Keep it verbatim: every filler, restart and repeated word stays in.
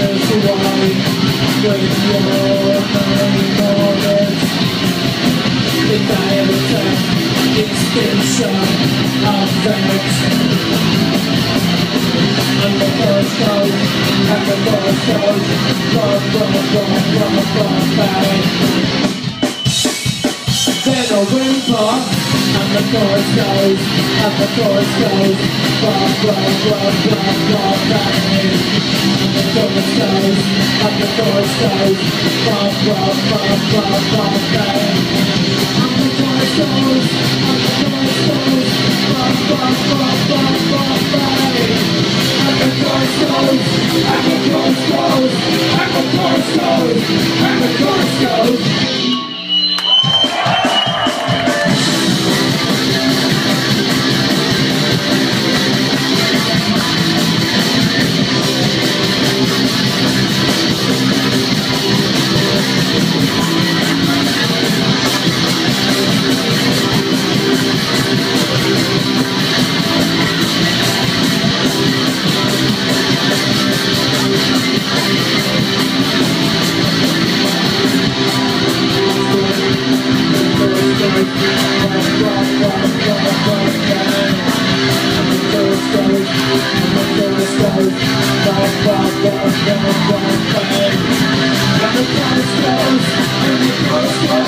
this away with your name on it. The diameter, extension of that. And the first goes, and the first goes, run, run, run, run, run, bang. Then a whimper, and the chorus goes, and the chorus goes, run, run, run, run, run, bang. And the chorus goes, and the chorus goes, run, run, run, run, run, bang. And the chorus goes, and the chorus goes, run, run, run, run, run, bang. And the chorus goes, and the chorus goes, and the chorus goes, and the chorus goes. And the chorus goes, and the chorus goes.